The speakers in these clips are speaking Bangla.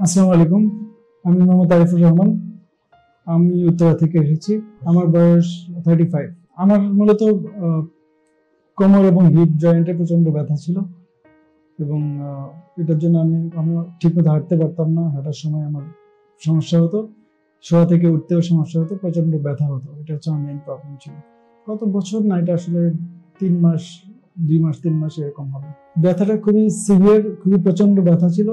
আসসালামু আলাইকুম। আমি মোহাম্মদ আরিফুর রহমান। আমি উত্তরা থেকে এসেছি। আমার বয়স 35। আমার মূলত কোমর এবং হিপ জয়েন্টে প্রচন্ড ব্যথা ছিল এবং এটার জন্য আমি ঠিকমতো হাঁটতে পারতাম না। হাঁটার সময় আমার সমস্যা হতো, শোয়া থেকে উঠতেও সমস্যা হতো, প্রচন্ড ব্যথা হতো। এটা হচ্ছে আমার মেইন প্রবলেম ছিল। কত বছর না, এটা আসলে 3 মাস, 2 মাস 3 মাস এরকম হবে। ব্যথাটা খুবই সিভিয়ার, খুবই প্রচন্ড ব্যথা ছিল।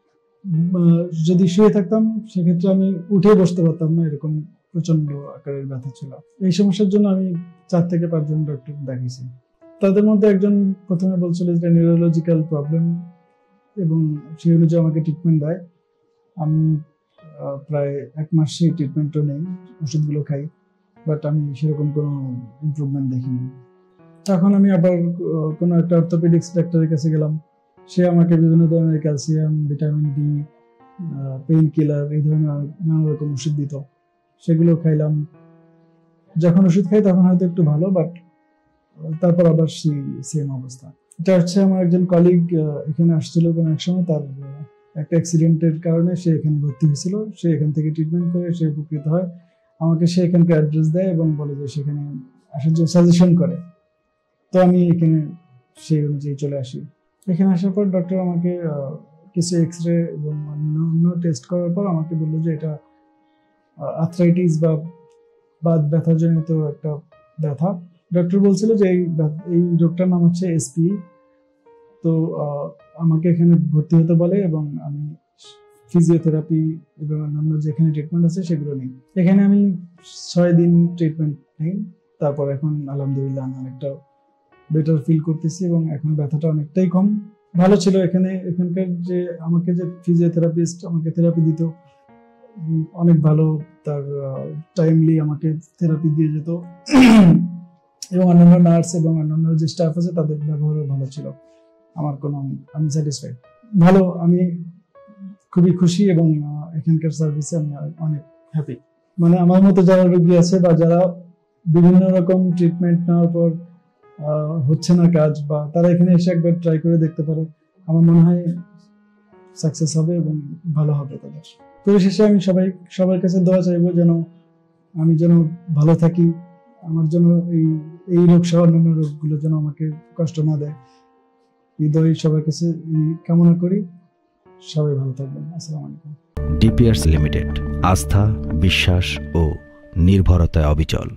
যদি শুয়ে থাকতাম সেক্ষেত্রে আমি উঠে বসতে পারতাম না, এরকম প্রচন্ড আকারের ব্যথা ছিল। এই সমস্যার জন্য আমি 4 থেকে 5 জন ডক্টর দেখিয়েছি। তাদের মধ্যে একজন প্রথমে বলছিল যে নিউরোলজিক্যাল প্রবলেম এবং সেই অনুযায়ী আমাকে ট্রিটমেন্ট দেয়। আমি প্রায় 1 মাস সেই ট্রিটমেন্টও নেই, ওষুধগুলো খাই, বাট আমি সেরকম কোনো ইমপ্রুভমেন্ট দেখিনি। তখন আমি আবার কোনো একটা অর্থোপেডিক্স ডাক্তারের কাছে গেলাম। সে আমাকে বিভিন্ন ধরনের calcium, vitamin D, painkiller, এই ধরনের নানা রকম ওষুধ দিত, সেগুলো খাইলাম। যখন ওষুধ খাই তখন হয়তো একটু ভালো, বাট তারপর আবার সেই সেম অবস্থা। এটা হচ্ছে আমার একজন কলিগ এখানে আসছিল কোনো এক সময়, তার একটা অ্যাক্সিডেন্টের কারণে সে এখানে ভর্তি হয়েছিল। সে এখান থেকে ট্রিটমেন্ট করে সে উপকৃত হয়। আমাকে সে এখানকার অ্যাড্রেস দেয় এবং বলে যে সেখানে আসার জন্য সাজেশন করে। তো আমি এখানে সেই অনুযায়ী চলে আসি। এখানে আসার পর ডক্টর আমাকে কিছু এক্সরে এবং অন্য টেস্ট করার পর আমাকে বললো যে এটা আর্থ্রাইটিস বা বাত ব্যথার জনিত একটা ব্যথা। ডক্টর বলছিল যে এই রোগটার নাম হচ্ছে এসপি। তো আমাকে এখানে ভর্তি হতে বলে এবং আমি ফিজিওথেরাপি এবং অন্যান্য যেখানে ট্রিটমেন্ট আছে সেগুলো নিই। এখানে আমি 6 দিন ট্রিটমেন্ট নিই। তারপর এখন আলহামদুলিল্লাহ আমি অনেকটা বেটার ফিল করতেছি এবং এখন ব্যথাটা অনেকটাই কম। ভালো ছিল এখানকার যে আমাকে যে ফিজিওথেরাপিস্ট আমাকে থেরাপি দিত, অনেক ভালো। তার টাইমলি আমাকে থেরাপি দিয়ে যেত এবং অন্যান্য নার্স এবং অন্যান্য যে স্টাফ আছে তাদের ব্যবহারও ভালো ছিল। আমি স্যাটিসফাইড, ভালো। আমি খুবই খুশি এবং এখানকার সার্ভিসে আমি অনেক হ্যাপি। মানে আমার মতো যারা রোগী আছে বা যারা বিভিন্ন রকম ট্রিটমেন্ট নেওয়ার পর হচ্ছে না কাজ, বা তারা এখানে এসে একবার ট্রাই করে দেখতে পারে। আমার মনে হয় সাকসেস হবে এবং ভালো হবে তাদের। পরিশেষে আমি সবার কাছে দোয়া চাইবো আমি যেন ভালো থাকি, আমার জন্য এই রোগ সহ অন্যান্য রোগগুলো যেন আমাকে কষ্ট না দেয়। এই দোয়াই সবার কাছে কামনা করি। সবাই ভালো থাকবেন। আসসালামু আলাইকুম। ডিপিআরস লিমিটেড, আস্থা, বিশ্বাস ও নির্ভরতায় অবিচল।